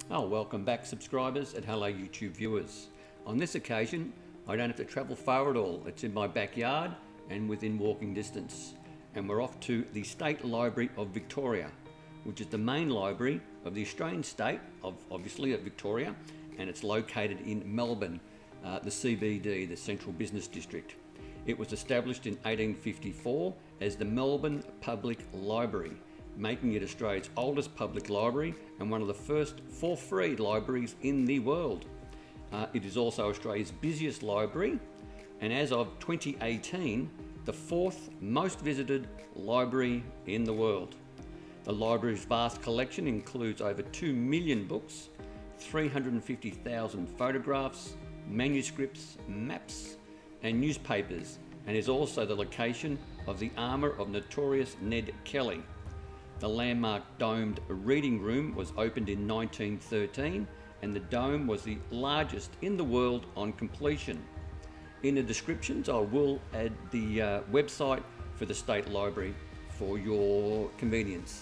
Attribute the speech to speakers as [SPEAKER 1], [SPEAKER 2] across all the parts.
[SPEAKER 1] Oh, welcome back subscribers and hello YouTube viewers. On this occasion, I don't have to travel far at all. It's in my backyard and within walking distance. And we're off to the State Library of Victoria, which is the main library of the Australian state of Victoria, and it's located in Melbourne, the CBD, the Central Business District. It was established in 1854 as the Melbourne Public Library, making it Australia's oldest public library and one of the first for-free libraries in the world. It is also Australia's busiest library, and as of 2018, the fourth most visited library in the world. The library's vast collection includes over 2 million books, 350,000 photographs, manuscripts, maps, and newspapers, and is also the location of the armour of notorious Ned Kelly. The landmark domed reading room was opened in 1913, and the dome was the largest in the world on completion. In the descriptions, I will add the website for the State Library for your convenience.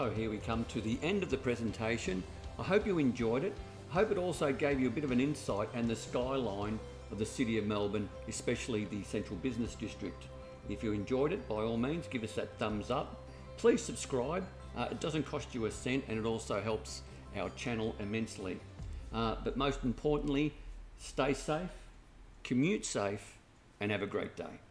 [SPEAKER 1] So here we come to the end of the presentation. I hope you enjoyed it. I hope it also gave you a bit of an insight and the skyline of the city of Melbourne, especially the central business district. If you enjoyed it, by all means, give us that thumbs up. Please subscribe. It doesn't cost you a cent and it also helps our channel immensely. But most importantly, stay safe, commute safe, and have a great day.